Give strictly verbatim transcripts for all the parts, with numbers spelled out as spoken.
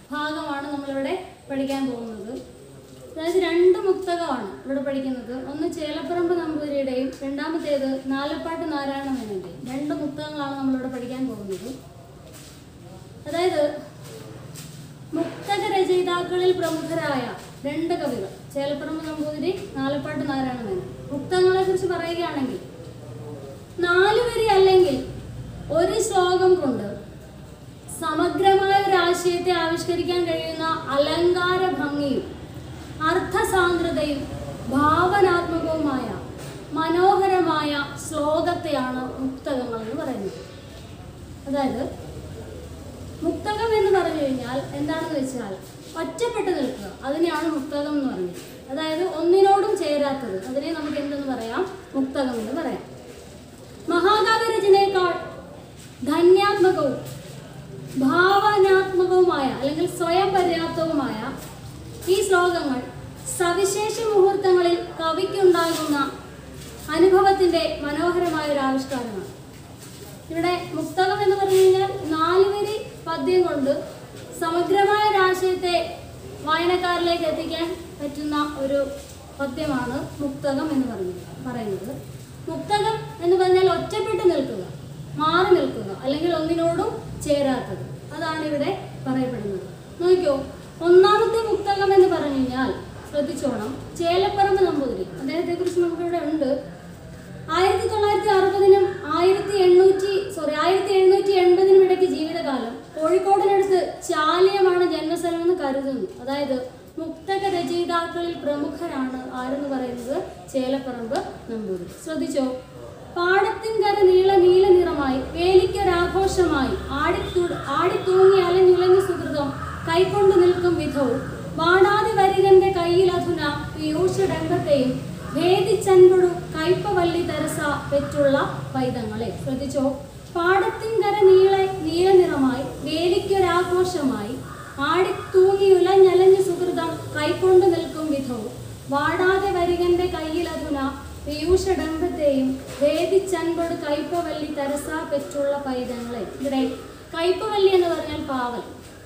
ഭാഗമാണ് നമ്മളിവിടെ പഠിക്കാൻ പോകുന്നത്. അതായത് രണ്ട് മുക്തകമാണ് ഇവിടെ പഠിക്കുന്നത്. ഒന്ന് ചേലപ്പറമ്പ് നമ്പൂതിരിയുടെയും രണ്ടാമത്തേത് നാലപ്പാട്ട് നാരായണ മേനോന്റെയും രണ്ട് മുക്തകങ്ങളാണ് നമ്മളിവിടെ പഠിക്കാൻ പോകുന്നത്. അതായത് മുക്തക രചയിതാക്കളിൽ പ്രമുഖരായ രണ്ട് കവികൾ, ചേലപ്പറമ്പ് നമ്പൂതിരി, നാലപ്പാട്ട് നാരായണ മേനോൻ. മുക്തകങ്ങളെ കുറിച്ച് പറയുകയാണെങ്കിൽ, നാലു വരി അല്ലെങ്കിൽ ഒരു ശ്ലോകം കൊണ്ട് സമഗ്രമായ ഒരു ആശയത്തെ ആവിഷ്കരിക്കാൻ കഴിയുന്ന അലങ്കാര ഭംഗിയും അർത്ഥസാന്ദ്രതയും ഭാവനാത്മകവുമായ മനോഹരമായ ശ്ലോകത്തെയാണ് മുക്തകങ്ങൾ എന്ന് പറയുന്നത്. അതായത് മുക്തകം എന്ന് പറഞ്ഞു കഴിഞ്ഞാൽ എന്താണെന്ന് വെച്ചാൽ ഒറ്റപ്പെട്ട് നിൽക്കുക, അതിനെയാണ് മുക്തകം എന്ന് പറയുന്നത്. അതായത് ഒന്നിനോടും ചേരാത്തത്, അതിനെ നമുക്ക് എന്തെന്ന് പറയാം? മുക്തകം എന്ന് പറയാം. മഹാകാവ്യ രചനയേക്കാൾ ധന്യാത്മകവും ഭാവനാത്മകവുമായ അല്ലെങ്കിൽ സ്വയം പര്യാപ്തവുമായ ഈ ശ്ലോകങ്ങൾ സവിശേഷ മുഹൂർത്തങ്ങളിൽ കവിക്കുണ്ടാകുന്ന അനുഭവത്തിന്റെ മനോഹരമായ ഒരു ആവിഷ്കാരമാണ്. ഇവിടെ മുക്തകം എന്ന് പറഞ്ഞു കഴിഞ്ഞാൽ നാലുവരി പദ്യം കൊണ്ട് സമഗ്രമായ ഒരു ആശയത്തെ വായനക്കാരിലേക്ക് എത്തിക്കാൻ പറ്റുന്ന ഒരു പദ്യമാണ് മുക്തകം എന്ന് പറയുന്നത് പറയുന്നത് മുക്തകം എന്ന് പറഞ്ഞാൽ ഒറ്റപ്പെട്ട് നിൽക്കുക, മാറി നിൽക്കുക, അല്ലെങ്കിൽ ഒന്നിനോടും ചേരാത്തത്. അതാണ് ഇവിടെ പറയപ്പെടുന്നത്. നോക്കിയോ, ഒന്നാമത്തെ മുക്തകം എന്ന് പറഞ്ഞു കഴിഞ്ഞാൽ ശ്രദ്ധിച്ചോണം, ചേലപ്പറമ്പ് നമ്പൂതിരി, അദ്ദേഹത്തെ കുറിച്ച് നമുക്കിവിടെ ഉണ്ട്. ആയിരത്തി തൊള്ളായിരത്തി അറുപതിനും ആയിരത്തി എണ്ണൂറ്റി സോറി ആയിരത്തി എഴുന്നൂറ്റി എൺപതിനും ഇടയ്ക്ക് ജീവിതകാലം. കോഴിക്കോടിനടുത്ത് ചാലിയമാണ് ജന്മസ്ഥലം എന്ന് കരുതുന്നു. അതായത് മുക്തക രചയിതാക്കളിൽ പ്രമുഖരാണ് ആരെന്ന് പറയുന്നത് ചേലപ്പറമ്പ് നമ്പൂതിരി. ശ്രദ്ധിച്ചോ, പാടത്തിൻകര നീള നീല നിറമായി വേലിക്കൊരാഘോഷമായി ആടിത്തു ആടിത്തൂങ്ങി അലഞ്ഞുലഞ്ഞു സുഹൃതം കൈക്കൊണ്ടു നിൽക്കും വിധവും വാടാതി വരികന്റെ കയ്യിൽ അധുന പീയൂഷഡംഗത്തെയും ഭേദിച്ചൻപൊടു കൈപ്പവല്ലി തരസ പെറ്റുള്ള പൈതങ്ങളെ. ശ്രദ്ധിച്ചോ, പാടത്തിൻകര നീള നീല നിറമായി വേലിക്കൊരാഘോഷമായി ആടിത്തൂങ്ങി ഉലഞ്ഞലഞ്ഞു സുഹൃതം കൈക്കൊണ്ടു നിൽക്കും വിധവും വാടാതെ വരികന്റെ കയ്യിൽ അധുന പീയൂഷഡംബത്തെയും വേദിച്ചൻപൊട് കൈപ്പവല്ലി തരസ പെറ്റുള്ള പൈതങ്ങളെ. ഇവിടെ കൈപ്പവല്ലി എന്ന് പറഞ്ഞാൽ പാവൽ.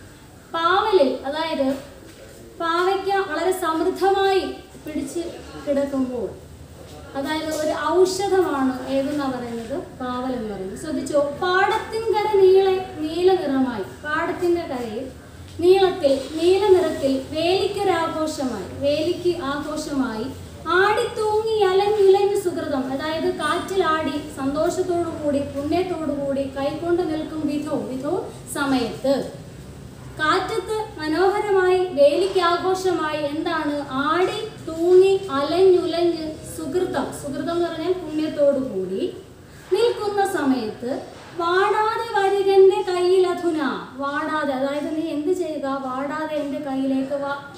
പാവലിൽ അതായത് പാവയ്ക്ക വളരെ സമൃദ്ധമായി പിടിച്ച് കിടക്കുമ്പോൾ, അതായത് ഒരു ഔഷധമാണ് ഏതെന്നാ പറയുന്നത്? പാവൽ എന്ന് പറയുന്നത്. ശ്രദ്ധിച്ചോ, പാടത്തിൻകര നീള നീല നിറമായി, പാടത്തിന്റെ കരയിൽ നീളത്തിൽ നീല നിറത്തിൽ വേലിക്കൊരാഘോഷമായി വേലിക്ക് ആഘോഷമായി ആടിത്തൂങ്ങി അലഞ്ഞുലഞ്ഞു സുഹൃതം, അതായത് കാറ്റിലാടി സന്തോഷത്തോടു കൂടി പുണ്യത്തോടു കൂടി കൈകൊണ്ട് നിൽക്കും വിധവും വിധവും സമയത്ത് കാറ്റത്ത് മനോഹരമായി വേലിക്ക് ആഘോഷമായി എന്താണ്? ആടി തൂങ്ങി അലഞ്ഞുലഞ്ഞ് സുഹൃതം, സുഹൃതം എന്ന് പറഞ്ഞാൽ പുണ്യത്തോടു കൂടി നിൽക്കുന്ന സമയത്ത് വാടാതെ വരികന്റെ കയ്യിൽ അധുന, വാടാതെ അതായത് നീ എന്ത് ചെയ്യുക? വാടാതെ എൻ്റെ കയ്യിലേക്ക്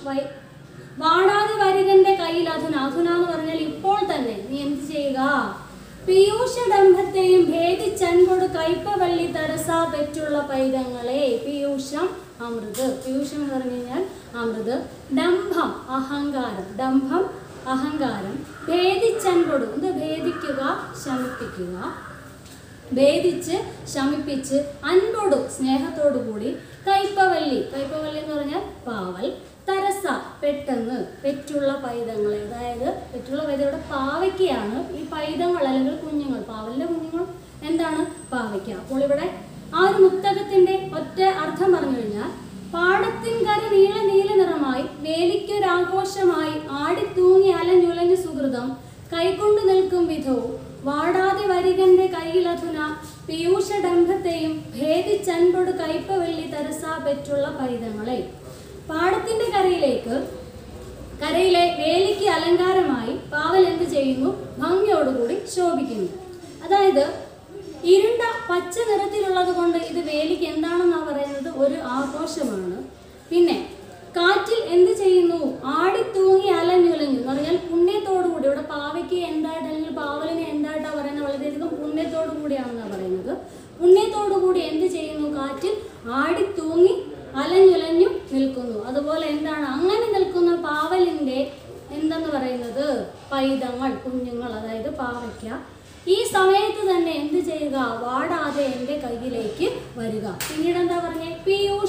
വാടാതെ വരികന്റെ കയ്യിൽ അധുന, അധുന എന്ന് പറഞ്ഞാൽ ഇപ്പോൾ തന്നെ നീ എന്ത് ചെയ്യുക? പീയൂഷഡംഭത്തെയും ഭേദിച്ചൻപൊട് കൈപ്പവല്ലി തരസ പെറ്റുള്ള പൈതങ്ങളെ. പീയൂഷം അമൃത്, പീയൂഷം എന്ന് പറഞ്ഞു കഴിഞ്ഞാൽ അമൃത്. ഡംഭം അഹങ്കാരം, ഡംഭം അഹങ്കാരം. ഭേദിച്ചൻപൊട് എന്ത്? ഭേദിക്കുക, ശമിപ്പിക്കുക. ഭേദിച്ച് ശമിപ്പിച്ച് അൻപൊടു സ്നേഹത്തോടു കൂടി കൈപ്പവല്ലി, കൈപ്പവല്ലി എന്ന് പറഞ്ഞാൽ പാവൽ. തരസ പെട്ടെന്ന് പെറ്റുള്ള പൈതങ്ങളെ, അതായത് പെറ്റുള്ള പൈതങ്ങളുടെ പാവയ്ക്കയാണ് ഈ പൈതങ്ങൾ അല്ലെങ്കിൽ കുഞ്ഞുങ്ങൾ. പാവലിന്റെ കുഞ്ഞുങ്ങൾ എന്താണ്? പാവയ്ക്ക. അപ്പോൾ ഇവിടെ ആ ഒരു മുക്തകത്തിന്റെ ഒറ്റ അർത്ഥം പറഞ്ഞു കഴിഞ്ഞാൽ, പാടത്തിൻകര നീള നീല നിറമായി വേലിക്കൊരാഘോഷമായി ആടിത്തൂങ്ങി അലഞ്ഞുലഞ്ഞു സുഹൃതം കൈകൊണ്ടു നിൽക്കും വിധവും വാടാതെ വരികന്റെ കയ്യിലധുന പീയൂഷഡംഭത്തെയും ഭേദിച്ചൻപൊട് കൈപ്പവല്ലി തരസ പെറ്റുള്ള പൈതങ്ങളെ. പാടത്തിന്റെ കരയിലേക്ക് കരയിലെ വേലിക്ക് അലങ്കാരമായി പാവൽ എന്ത് ചെയ്യുന്നു? ഭംഗിയോടുകൂടി ശോഭിക്കുന്നു. അതായത് ഇരുണ്ട പച്ച നിറത്തിലുള്ളത് കൊണ്ട് ഇത് വേലിക്ക് എന്താണെന്നാണ് പറയുന്നത്? ഒരു ആഘോഷമാണ്. പിന്നെ കാറ്റിൽ എന്ത് ചെയ്യുന്നു? ആടിത്തൂങ്ങി അലഞ്ഞുലഞ്ഞു എന്ന് പറഞ്ഞാൽ പുണ്യത്തോടുകൂടി. ഇവിടെ പാവയ്ക്ക് എന്തായിട്ട് അല്ലെങ്കിൽ പാവലിനെ എന്തായിട്ടാ പറയുന്നത്? വളരെയധികം പുണ്യത്തോടു കൂടിയാണെന്നാണ് പറയുന്നത്. പുണ്യത്തോടുകൂടി എന്ത് ചെയ്യുന്നു? കാറ്റിൽ ആടിത്തൂങ്ങി അലഞ്ഞുലഞ്ഞു നിൽക്കുന്നു. അതുപോലെ എന്താണ്? അങ്ങനെ നിൽക്കുന്ന പാവലിന്റെ എന്തെന്ന് പറയുന്നത്? പൈതങ്ങൾ, കുഞ്ഞുങ്ങൾ, അതായത് പാവയ്ക്ക. ഈ സമയത്ത് തന്നെ എന്ത് ചെയ്യുക? വാടാതെ എൻ്റെ കയ്യിലേക്ക് വരിക. പിന്നീട് എന്താ പറഞ്ഞേ? പീയൂഷ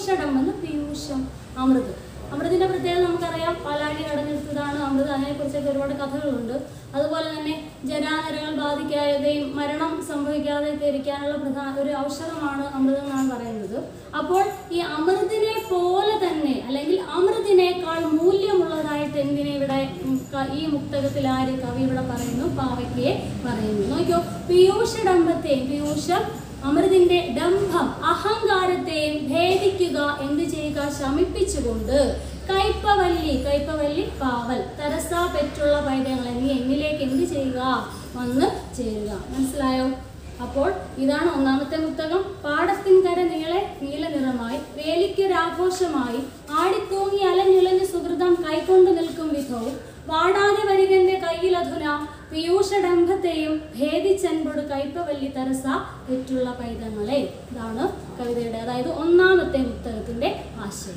പീയൂഷഡംബെന്ന് പീയൂഷം അമൃത്. അമൃതിന്റെ പ്രത്യേകത നമുക്കറിയാം, പാലാഴി കടഞ്ഞെടുത്തതാണ് അമൃത്. അതിനെക്കുറിച്ചൊക്കെ ഒരുപാട് കഥകളുണ്ട്. അതുപോലെ തന്നെ ജരാനരകൾ ബാധിക്കാതെയും മരണം സംഭവിക്കാതെയൊക്കെ ഇരിക്കാനുള്ള പ്രധാന ഒരു ഔഷധമാണ് അമൃതം എന്നാണ് പറയുന്നത്. അപ്പോൾ ഈ അമൃതിനെ പോലെ തന്നെ അല്ലെങ്കിൽ അമൃതിനേക്കാൾ മൂല്യമുള്ളതായിട്ട് എന്തിനെ ഇവിടെ ഈ മുക്തകത്തിൽ ആര് കവി ഇവിടെ പറയുന്നു? പാവയ്ക്കയെ പറയുന്നു. നോക്കിയോ, പീയൂഷഡംബത്തെയും പീയൂഷം അമൃതിന്റെ ഡംഭം അഹങ്കാരത്തെയും ഭേദിക്കുക എന്ത് ചെയ്യുക? ശമിപ്പിച്ചുകൊണ്ട് കൈപ്പവല്ലി കൈപ്പവല്ലി പാവൽ തരസാ പെറ്റുള്ള പൈതങ്ങളെ നീ എന്നിലേക്ക് എന്ത് ചെയ്യുക? വന്ന് ചേരുക. മനസ്സിലായോ? അപ്പോൾ ഇതാണ് ഒന്നാമത്തെ മുക്തകം. പാടത്തിൻകര നീളെ നീല നിറമായി വേലിക്കൊരാഘോഷമായി ആടിത്തൂങ്ങി അലഞ്ഞുലഞ്ഞ് സുഹൃതം കൈക്കൊണ്ടു നിൽക്കും വിധവും വാടാതെ വരികന്റെ കയ്യിലധുന പീയൂഷഡംഭത്തെയും ഭേദിച്ചൻപൊട് കൈപ്പവല്ലി തരസ പെറ്റുള്ള പൈതങ്ങളെ. ഇതാണ് കവിതയുടെ, അതായത് ഒന്നാമത്തെ മുക്തകത്തിന്റെ ആശയം.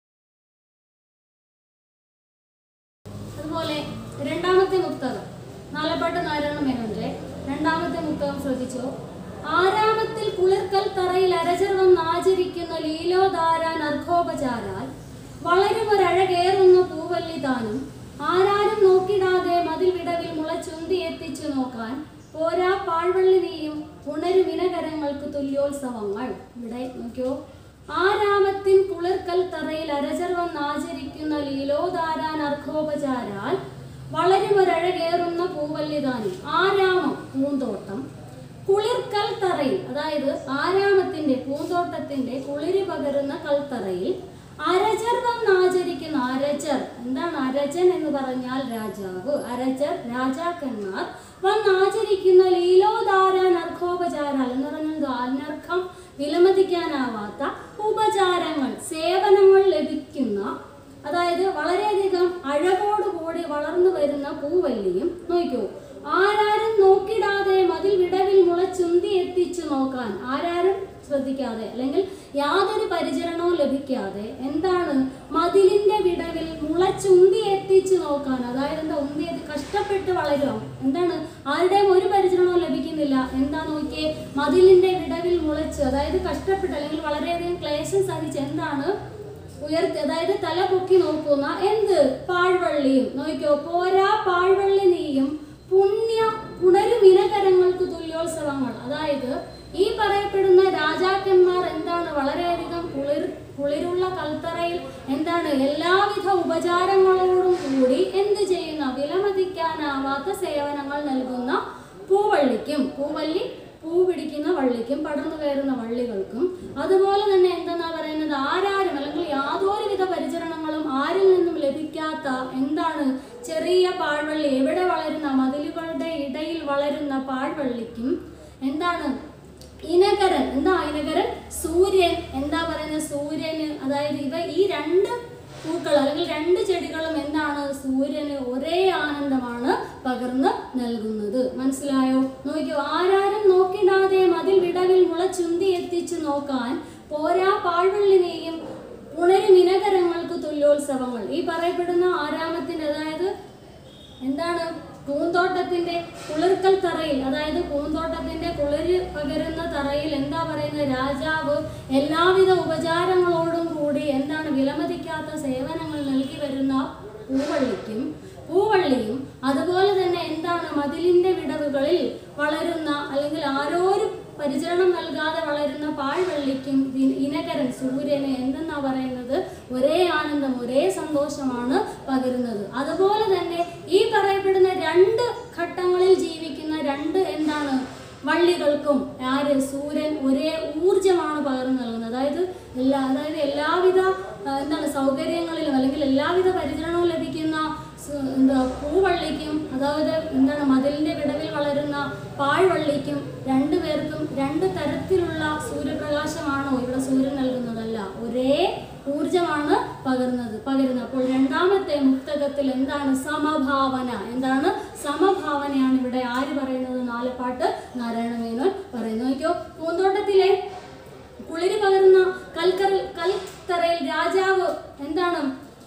അതുപോലെ രണ്ടാമത്തെ മുക്തകം നാലപ്പാട്ട് നാരായണ മേനോന്റെ രണ്ടാമത്തെ മുക്തകം ശ്രദ്ധിച്ചോ. ആരാമത്തിൽ കുളിർക്കൽ തറയിൽ അരചർ വന്നാചരിക്കുന്ന ലീലോദാരാൻ അർഘോപചാരാൽ വളരുമൊരഴകേറുന്ന പൂവല്ലി താനും ആരാരും നോക്കിടാതെ മതിൽ വിടവിൽ മുളച്ചുന്തി എത്തിച്ചു നോക്കാൻ പോരാ പാഴ്വള്ളി നീയും ഉണരുവിനകരങ്ങൾക്ക് തുല്യോത്സവങ്ങൾ. ഇവിടെ നോക്കിയോ, ആരാമത്തിൻ കുളിർക്കൽ തറയിൽ അരചർ വന്നാചരിക്കുന്ന ലീലോദാരാൻ അർഘോപചാരാൽ വളരുമൊരഴകേറുന്ന പൂവല്ലിതാനും. ആരാമം പൂന്തോട്ടം, കുളിർക്കൽ തറയിൽ അതായത് ആരാമത്തിന്റെ പൂന്തോട്ടത്തിന്റെ കുളിരി പകരുന്ന കൽത്തറയിൽ അരചർ വന്നാചരിക്കുന്ന, അരചർ എന്താണ്? അരചൻ എന്ന് പറഞ്ഞാൽ രാജാവ്. അരചർ രാജാക്കന്മാർ വന്നാചരിക്കുന്ന ലീലോദാരാൻ അർഘോപചാരാൽ എന്ന് പറഞ്ഞാൽ അനർഘം വിലമതിക്കാനാവാത്ത ഉപചാരങ്ങൾ സേവനങ്ങൾ ലഭിക്കുന്ന, അതായത് വളരെയധികം അഴകോടുകൂടി വളർന്നു വരുന്ന പൂവല്ലിയും. നോക്കൂ, ആരാരും നോക്കിടാതെ മതിൽ വിടവിൽ മുളച്ചുന്തി എത്തിച്ചു നോക്കാൻ, ആരാരും ശ്രദ്ധിക്കാതെ അല്ലെങ്കിൽ യാതൊരു പരിചരണവും ലഭിക്കാതെ എന്താണ് മതിലിന്റെ വിടവിൽ മുളച്ചുന്തി എത്തിച്ചു നോക്കാൻ, അതായത് എന്താ ഉന്തി കഷ്ടപ്പെട്ട് വളരുക, എന്താണ് ആരുടെയും ഒരു പരിചരണവും ലഭിക്കുന്നില്ല. എന്താ നോക്കിയേ, മതിലിന്റെ വിടവിൽ മുളച്ച്, അതായത് കഷ്ടപ്പെട്ട് അല്ലെങ്കിൽ വളരെയധികം ക്ലേശം സഹിച്ച് എന്താണ് ഉയർത്തി, അതായത് തല പൊക്കി നോക്കുന്ന എന്ത് പാഴ്വള്ളിയും. നോക്കിയോ, പോരാ പാഴ്വള്ളി നീയും പുണ്യ പുണരുമിനകരങ്ങൾക്ക് തുല്യോത്സവങ്ങൾ. അതായത് ഈ പറയപ്പെടുന്ന രാജാക്കന്മാർ എന്താണ് വളരെയധികം കുളിർ കുളിരുള്ള കൽത്തറയിൽ എന്താണ് എല്ലാവിധ ഉപചാരങ്ങളോടും കൂടി എന്ത് ചെയ്യുന്ന വിലമതിക്കാനാവാത്ത സേവനങ്ങൾ നൽകുന്ന പൂവള്ളിക്കും, പൂവല്ലി പൂ പിടിക്കുന്ന വള്ളിക്കും പടർന്നു കയറുന്ന വള്ളികൾക്കും, അതുപോലെ തന്നെ എന്തെന്നാ പറയുന്നത്, ആരാരും അല്ലെങ്കിൽ യാതൊരുവിധ പരിചരണങ്ങളും ആരിൽ നിന്നും ലഭിക്കാത്ത എന്താണ് ചെറിയ പാഴ്വള്ളി, എവിടെ വളരുന്ന മതിലുകളുടെ ഇടയിൽ വളരുന്ന പാഴ്വള്ളിക്കും എന്താണ് ഇനകരൻ. എന്താ ഇനകരൻ? സൂര്യൻ. എന്താ പറയുന്നത്? സൂര്യന്, അതായത് ഇവ ഈ രണ്ട് പൂക്കൾ അല്ലെങ്കിൽ രണ്ട് ചെടികളും എന്താണ് സൂര്യന് ഒരേ ആനന്ദമാണ് പകർന്ന് നൽകുന്നത്. മനസ്സിലായോ? നോക്കിയോ, ആരാരും നോക്കിടാതെ മതിൽ വിടവിൽ മുളച്ചുന്തി എത്തിച്ചു നോക്കാൻ പോരാ പാഴ്വള്ളിനെയും ഉണരുമിനകരങ്ങൾക്ക് തുല്യോത്സവങ്ങൾ. ഈ പറയപ്പെടുന്ന ആരാമത്തിന്റെ, അതായത് എന്താണ് പൂന്തോട്ടത്തിന്റെ കുളിർക്കൽ തറയിൽ, അതായത് പൂന്തോട്ടത്തിന്റെ കുളിര് പകരുന്ന തറയിൽ എന്താ പറയുന്നത്, രാജാവ് എല്ലാവിധ ഉപചാരങ്ങളോടും കൂടി എന്താണ് വിലമതിക്കാത്ത സേവനങ്ങൾ നൽകി വരുന്ന പൂവള്ളിക്കും പൂവള്ളിയും അതുപോലെ തന്നെ എന്താണ് മതിലിന്റെ വിടവുകളിൽ വളരുന്ന അല്ലെങ്കിൽ ആരോരും പരിചരണം നൽകാതെ വളരുന്ന പാഴ്വള്ളിക്കും ഇനകരൻ സൂര്യന് എന്തെന്നാ പറയുന്നത് ഒരേ ആനന്ദം ഒരേ സന്തോഷമാണ് പകരുന്നത്. അതുപോലെ തന്നെ ഈ പറയപ്പെടുന്ന രണ്ട് ഘട്ടങ്ങളിൽ ജീവിക്കുന്ന രണ്ട് എന്താണ് വള്ളികൾക്കും ആര് സൂര്യൻ ഒരേ ഊർജമാണ് പകർന്നു നൽകുന്നത്. അതായത് എല്ലാ അതായത് എല്ലാവിധ എന്താണ് സൗകര്യങ്ങളിലും അല്ലെങ്കിൽ എല്ലാവിധ പരിചരണവും ലഭിക്കുന്ന എന്താ പൂവള്ളിക്കും അതായത് എന്താണ് മതിലിന്റെ വിടവിൽ വളരുന്ന പാഴ്വള്ളിക്കും രണ്ടു പേർക്കും രണ്ട് തരത്തിലുള്ള സൂര്യപ്രകാശമാണോ ഇവിടെ സൂര്യൻ നൽകുന്നതല്ല, ഒരേ ഊർജമാണ് പകരുന്നത് പകരുന്നത് അപ്പോൾ രണ്ടാമത്തെ മുക്തകത്തിൽ എന്താണ് സമഭാവന, എന്താണ് സമഭാവനയാണ് ഇവിടെ ആര് പറയുന്നത്, നാലപ്പാട്ട് നാരായണ മേനോൻ പറയുന്നു. നോക്കിയോ, പൂന്തോട്ടത്തിലെ കുളിര് പകരുന്ന കൽക്കര കൽത്തറയിൽ രാജാവ് എന്താണ്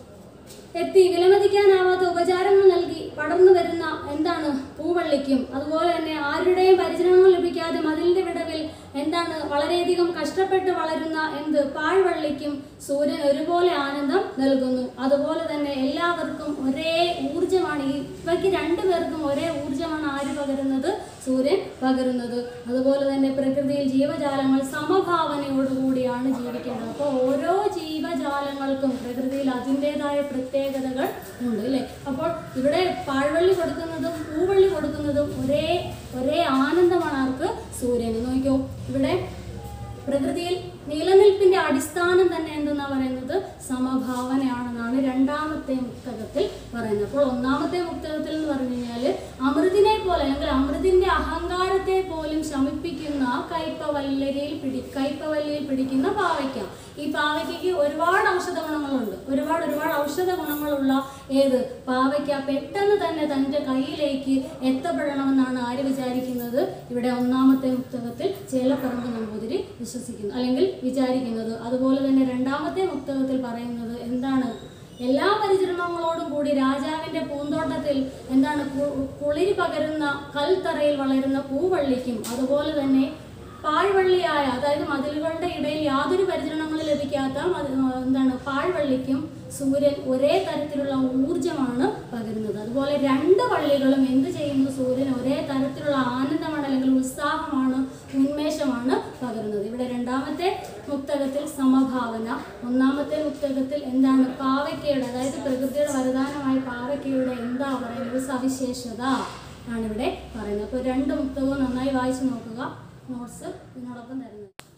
എത്തി വിലമതിക്കാനാവാത്ത ഉപചാരങ്ങൾ നൽകി പടർന്നു വരുന്ന എന്താണ് പൂവള്ളിക്കും അതുപോലെ തന്നെ ആരുടെയും പരിചരണങ്ങൾ ലഭിക്കാതെ മതിലിന്റെ വിടവിൽ എന്താ എന്താണ് വളരെയധികം കഷ്ടപ്പെട്ട് വളരുന്ന എന്ത് പാഴ്വള്ളിക്കും സൂര്യൻ ഒരുപോലെ ആനന്ദം നൽകുന്നു. അതുപോലെ തന്നെ എല്ലാവർക്കും ഒരേ ഊർജമാണ്, ഇവയ്ക്ക് രണ്ടുപേർക്കും ഒരേ ഊർജമാണ് ആര് പകരുന്നത്? സൂര്യൻ പകരുന്നത്. അതുപോലെ തന്നെ പ്രകൃതിയിൽ ജീവജാലങ്ങൾ സമഭാവനയോടുകൂടിയാണ് ജീവിക്കേണ്ടത്. അപ്പോൾ ഓരോ ജീവജാലങ്ങൾക്കും പ്രകൃതിയിൽ അതിൻ്റെതായ പ്രത്യേകതകൾ ഉണ്ട് അല്ലേ? അപ്പോൾ ഇവിടെ പാഴ്വള്ളി കൊടുക്കുന്നതും പൂവള്ളി കൊടുക്കുന്നതും ഒരേ ഒരേ ആനന്ദമാണ് ആർക്ക്? സൂര്യന്. നോക്കിക്കോ, ഇവിടെ പ്രകൃതിയിൽ നിലനിൽപ്പിന്റെ അടിസ്ഥാനം തന്നെ എന്തെന്നാ പറയുന്നത്? സമഭാവനയാണെന്നാണ് രണ്ടാമത്തെ മുക്തകത്തിൽ പറയുന്നത്. അപ്പോൾ ഒന്നാമത്തെ മുക്തകത്തിൽ എന്ന് പറഞ്ഞു കഴിഞ്ഞാൽ അമൃതിനെ പോലെ അല്ലെങ്കിൽ അമൃതിന്റെ അഹങ്കാരത്തെ പോലും ശമിപ്പിക്കുന്ന കയ്പവല്ലിയിൽ പിടി കയ്പവല്ലിയിൽ പിടിക്കുന്ന പാവയ്ക്ക. ഈ പാവയ്ക്കയ്ക്ക് ഒരുപാട് ഔഷധ ഗുണങ്ങളുണ്ട്. ഒരുപാട് ഒരുപാട് ഔഷധ ഗുണങ്ങളുള്ള ഏത് പാവയ്ക്ക പെട്ടെന്ന് തന്നെ തൻ്റെ കയ്യിലേക്ക് എത്തപ്പെടണമെന്നാണ് ആര് വിചാരിക്കുന്നത്? ഇവിടെ ഒന്നാമത്തെ മുക്തകത്തിൽ ചേലപ്പറമ്പ് നമ്പൂതിരി വിശ്വസിക്കുന്നു അല്ലെങ്കിൽ വിചാരിക്കുന്നത്. അതുപോലെ തന്നെ രണ്ടാമത്തെ മുക്തകത്തിൽ പറയുന്നത് എന്താണ്? എല്ലാ പരിചരണങ്ങളോടും കൂടി രാജാവിന്റെ പൂന്തോട്ടത്തിൽ എന്താണ് കുളിരി പകരുന്ന കൽത്തറയിൽ വളരുന്ന പൂവള്ളിക്കും അതുപോലെ തന്നെ പാഴ്വള്ളിയായ, അതായത് മതിലുകളുടെ ഇടയിൽ യാതൊരു പരിചരണങ്ങളും ലഭിക്കാത്ത എന്താണ് പാഴ്വള്ളിക്കും സൂര്യൻ ഒരേ തരത്തിലുള്ള ഊർജമാണ് പകരുന്നത്. അതുപോലെ രണ്ട് വള്ളികളും എന്ത് ചെയ്യുന്നു? സൂര്യൻ ഒരേ തരത്തിലുള്ള ആനന്ദമാണ് അല്ലെങ്കിൽ ഉത്സാഹമാണ്, ഉന്മേഷമാണ് പകരുന്നത്. ഇവിടെ രണ്ടാമത്തെ മുക്തകത്തിൽ സമഭാവന, ഒന്നാമത്തെ മുക്തകത്തിൽ എന്താണ്? പാവയ്ക്കയുടെ, അതായത് പ്രകൃതിയുടെ വരദാനമായ പാവയ്ക്കയുടെ എന്താ പറയുന്നത്? സവിശേഷത ആണ് ഇവിടെ പറയുന്നത്. അപ്പോൾ രണ്ട് മുക്തകവും നന്നായി വായിച്ചു നോക്കുക. നോട്ട്സ് ഇതിനോടൊപ്പം തരുന്നത്.